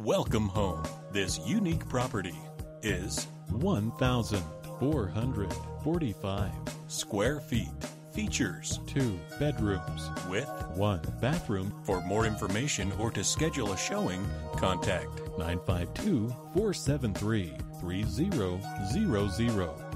Welcome home. This unique property is 1,445 square feet. Features 2 bedrooms with 1 bathroom. For more information or to schedule a showing, contact 952-473-3000.